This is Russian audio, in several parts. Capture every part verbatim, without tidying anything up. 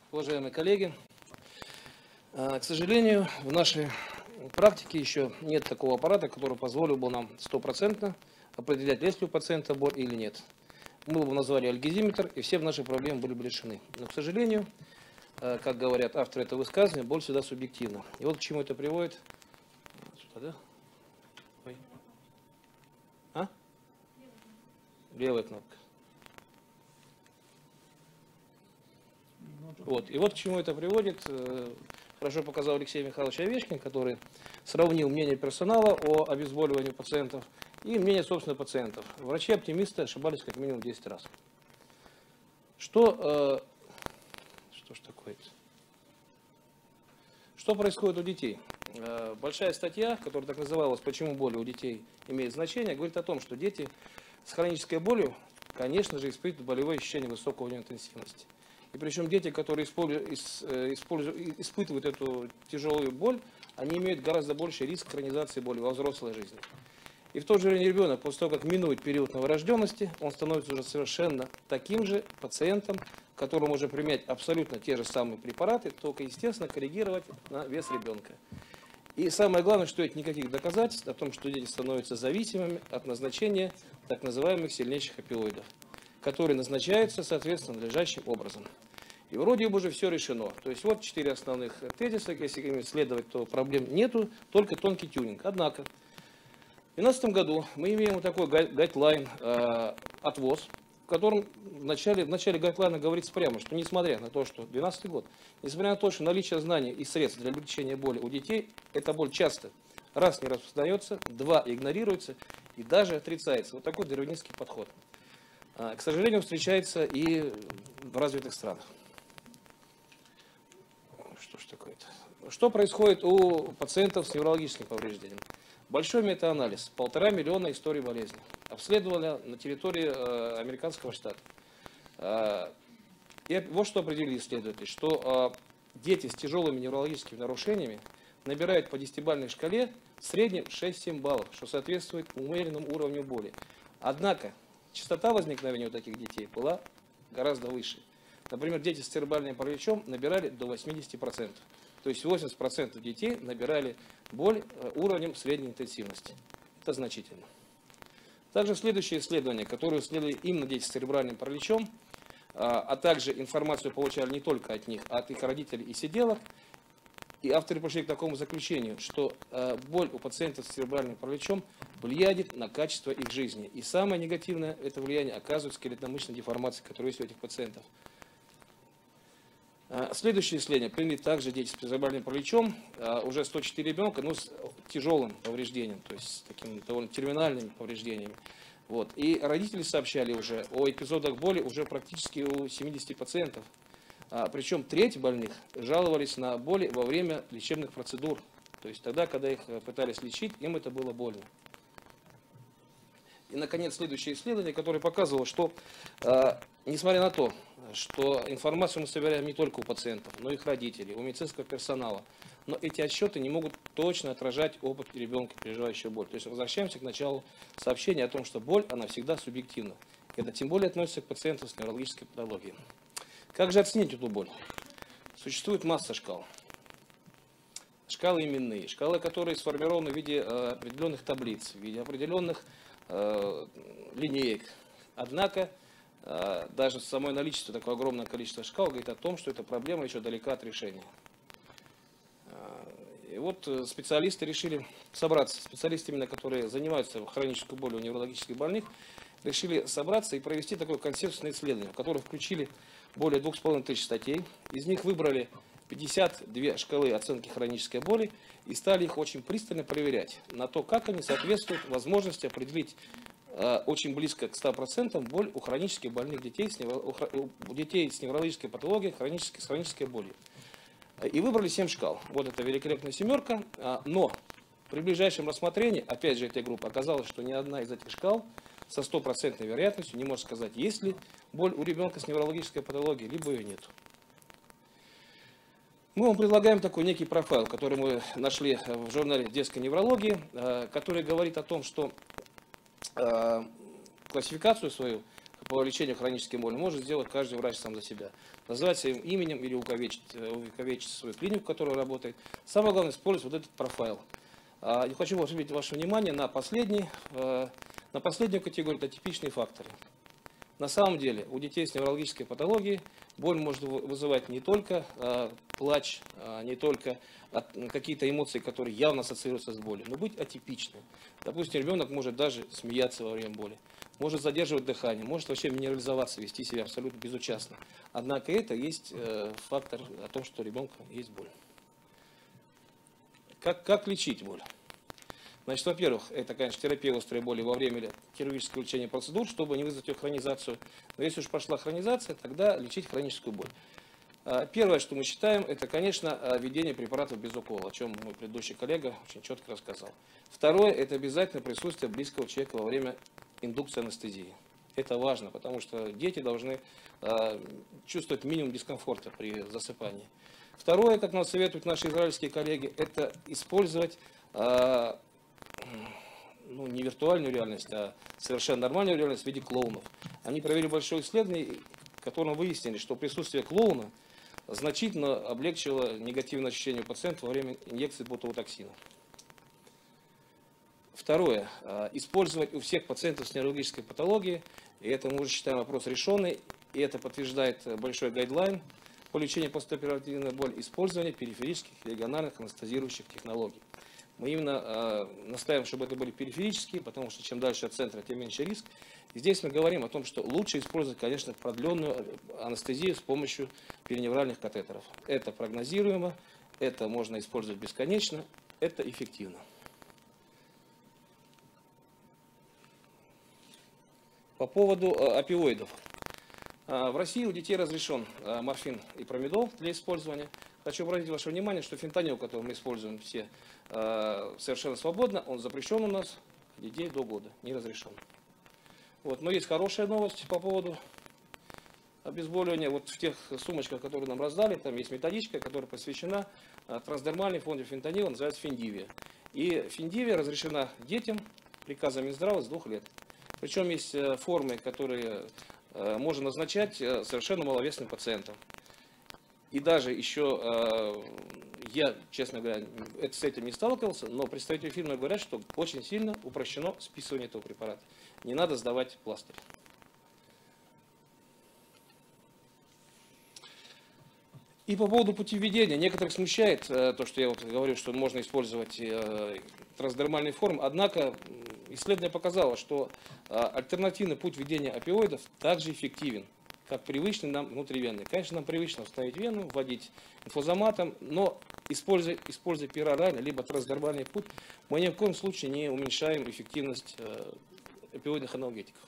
Уважаемые коллеги, к сожалению, в нашей практике еще нет такого аппарата, который позволил бы нам стопроцентно определять, есть ли у пациента боль или нет. Мы бы назвали альгезиметр, и все наши проблемы были бы решены. Но, к сожалению, как говорят авторы этого высказывания, боль всегда субъективна. И вот к чему это приводит. Сюда, да? Ой. А? Левая кнопка. Вот. И вот к чему это приводит. Хорошо показал Алексей Михайлович Овечкин, который сравнил мнение персонала о обезболивании пациентов и мнение, собственно, пациентов. Врачи-оптимисты ошибались как минимум десять раз. Что, э, что ж такое-то? Что происходит у детей? Э, большая статья, которая так называлась «Почему боль у детей имеет значение», говорит о том, что дети с хронической болью, конечно же, испытывают болевые ощущения высокого уровня интенсивности. И причем дети, которые используют, используют, испытывают эту тяжелую боль, они имеют гораздо больший риск хронизации боли во взрослой жизни. И в то же время ребенок, после того, как минует период новорожденности, он становится уже совершенно таким же пациентом, которому можно применять абсолютно те же самые препараты, только, естественно, коррегировать на вес ребенка. И самое главное, что нет никаких доказательств о том, что дети становятся зависимыми от назначения так называемых сильнейших опиоидов, которые назначаются, соответственно, надлежащим образом. И вроде бы уже все решено. То есть вот четыре основных тезиса, если исследовать, то проблем нету, только тонкий тюнинг. Однако, в две тысячи двенадцатом году мы имеем вот такой гайдлайн э, от ВОЗ, в котором в начале, в начале гайдлайна говорится прямо, что несмотря на то, что две тысячи двенадцатый год, несмотря на то, что наличие знаний и средств для лечения боли у детей, эта боль часто раз не распознается, два игнорируется и даже отрицается. Вот такой дарвинистский подход. К сожалению, встречается и в развитых странах. Что ж такое-то? Что происходит у пациентов с неврологическим повреждением? Большой метаанализ, полтора миллиона историй болезни. Обследовали на территории э, американского штата. Э, и вот что определили исследователи, что э, дети с тяжелыми неврологическими нарушениями набирают по десятибалльной шкале в среднем шесть-семь баллов, что соответствует умеренному уровню боли. Однако, частота возникновения у таких детей была гораздо выше. Например, дети с церебральным параличом набирали до восьмидесяти процентов. То есть восемьдесят процентов детей набирали боль уровнем средней интенсивности. Это значительно. Также следующее исследование, которое исследовали именно дети с церебральным параличом, а также информацию получали не только от них, а от их родителей и сиделок. И авторы пришли к такому заключению, что боль у пациентов с церебральным параличом влияет на качество их жизни. И самое негативное это влияние оказывает скелетно-мышечная деформация, которая есть у этих пациентов. Следующее исследование приняли также дети с церебральным параличом, уже сто четыре ребенка, но с тяжелым повреждением, то есть с такими довольно терминальными повреждениями. Вот. И родители сообщали уже о эпизодах боли уже практически у семидесяти пациентов. А, причем треть больных жаловались на боли во время лечебных процедур. То есть тогда, когда их пытались лечить, им это было больно. И, наконец, следующее исследование, которое показывало, что, э, несмотря на то, что информацию мы собираем не только у пациентов, но и их родителей, у медицинского персонала, но эти отчеты не могут точно отражать опыт ребенка, переживающего боль. То есть возвращаемся к началу сообщения о том, что боль, она всегда субъективна. Это тем более относится к пациентам с неврологической патологией. Как же оценить эту боль? Существует масса шкал. Шкалы именные, шкалы, которые сформированы в виде э, определенных таблиц, в виде определенных э, линеек. Однако, э, даже само наличие такого огромного количества шкал говорит о том, что эта проблема еще далека от решения. И вот специалисты решили собраться, специалисты именно, которые занимаются хронической болью у неврологических больных, решили собраться и провести такое консенсусное исследование, в которое включили более двух с половиной тысяч статей. Из них выбрали пятьдесят две шкалы оценки хронической боли и стали их очень пристально проверять на то, как они соответствуют возможности определить э, очень близко к ста процентам боль у хронически больных детей с, невро... у детей с неврологической патологией, хронической, с хронической болью. И выбрали семь шкал. Вот это великолепная семерка, но при ближайшем рассмотрении, опять же, этой группы оказалось, что ни одна из этих шкал со стопроцентной вероятностью не может сказать, есть ли боль у ребенка с неврологической патологией, либо ее нет. Мы вам предлагаем такой некий профайл, который мы нашли в журнале детской неврологии, который говорит о том, что классификацию свою по лечению хронической боли может сделать каждый врач сам за себя. Назвать своим именем или увековечить, увековечить свою клинику, в которой работает. Самое главное, использовать вот этот профайл. Я хочу обратить ваше внимание на, последний, на последнюю категорию, это типичные факторы. На самом деле у детей с неврологической патологией боль может вызывать не только э, плач, э, не только какие-то эмоции, которые явно ассоциируются с болью, но быть атипичным. Допустим, ребенок может даже смеяться во время боли, может задерживать дыхание, может вообще минерализоваться, вести себя абсолютно безучастно. Однако это есть э, фактор о том, что у ребенка есть боль. Как, как лечить боль? Значит, во-первых, это, конечно, терапия острой боли во время хирургического лечения процедур, чтобы не вызвать ее хронизацию. Но если уж пошла хронизация, тогда лечить хроническую боль. Первое, что мы считаем, это, конечно, введение препаратов без укола, о чем мой предыдущий коллега очень четко рассказал. Второе, это обязательно присутствие близкого человека во время индукции анестезии. Это важно, потому что дети должны чувствовать минимум дискомфорта при засыпании. Второе, как нам советуют наши израильские коллеги, это использовать ну, не виртуальную реальность, а совершенно нормальную реальность в виде клоунов. Они провели большое исследование, в котором выяснили, что присутствие клоуна значительно облегчило негативное ощущение у пациента во время инъекции ботулотоксина. Второе. Использовать у всех пациентов с неврологической патологией, и это мы уже считаем вопрос решенный, и это подтверждает большой гайдлайн по лечению послеоперативной боли, использование периферических региональных анестезирующих технологий. Мы именно э, настаиваем, чтобы это были периферические, потому что чем дальше от центра, тем меньше риск. И здесь мы говорим о том, что лучше использовать, конечно, продленную анестезию с помощью периневральных катетеров. Это прогнозируемо, это можно использовать бесконечно, это эффективно. По поводу э, опиоидов. Э, в России у детей разрешен э, морфин и промедол для использования. Хочу обратить ваше внимание, что фентанил, который мы используем все э, совершенно свободно, он запрещен у нас, детей до года, не разрешен. Вот. Но есть хорошая новость по поводу обезболивания. Вот в тех сумочках, которые нам раздали, там есть методичка, которая посвящена э, трансдермальной форме фентанила, называется Финдивия. И Финдивия разрешена детям приказом Минздрава с двух лет. Причем есть э, формы, которые э, можно назначать э, совершенно маловесным пациентам. И даже еще, э, я, честно говоря, это, с этим не сталкивался, но представители фирмы говорят, что очень сильно упрощено списывание этого препарата. Не надо сдавать пластырь. И по поводу пути введения. Некоторых смущает э, то, что я вот говорю, что можно использовать э, трансдермальные формы. Однако исследование показало, что э, альтернативный путь введения опиоидов также эффективен, как привычный нам внутривенный. Конечно, нам привычно вставить вену, вводить инфузоматом, но используя, используя перорально, либо трансдермальный путь, мы ни в коем случае не уменьшаем эффективность э, опиоидных анальгетиков.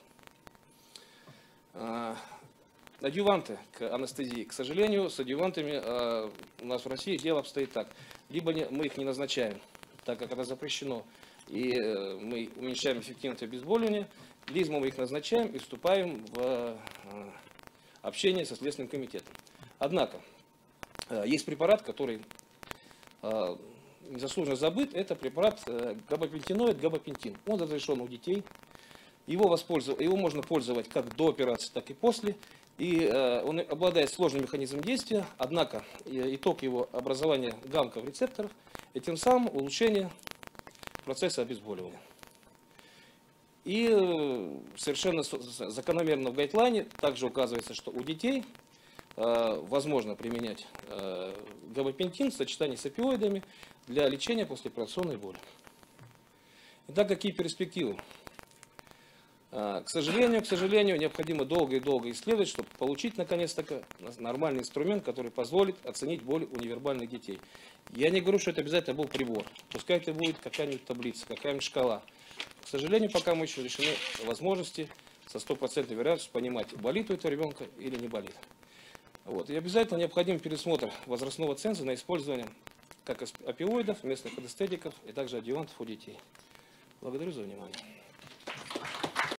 Э, адъюванты к анестезии. К сожалению, с адъювантами э, у нас в России дело обстоит так. Либо не, мы их не назначаем, так как это запрещено, и э, мы уменьшаем эффективность обезболивания, либо мы их назначаем и вступаем в э, общение со Следственным комитетом. Однако, есть препарат, который незаслуженно забыт, это препарат габапентиноид, габапентин. Он разрешен у детей, его, воспользов... его можно пользовать как до операции, так и после. И он обладает сложным механизмом действия, однако итог его образования гамков рецепторов и тем самым улучшение процесса обезболивания. И совершенно закономерно в гайдлайне также указывается, что у детей э, возможно применять э, габапентин в сочетании с опиоидами для лечения послеоперационной боли. Итак, какие перспективы? Э, к сожалению, к сожалению, необходимо долго и долго исследовать, чтобы получить наконец-то нормальный инструмент, который позволит оценить боль у невербальных детей. Я не говорю, что это обязательно был прибор. Пускай это будет какая-нибудь таблица, какая-нибудь шкала. К сожалению, пока мы еще лишены возможности со стопроцентной вероятностью понимать, болит у этого ребенка или не болит. Вот. И обязательно необходим пересмотр возрастного ценза на использование как опиоидов, местных анестетиков и также адъювантов у детей. Благодарю за внимание.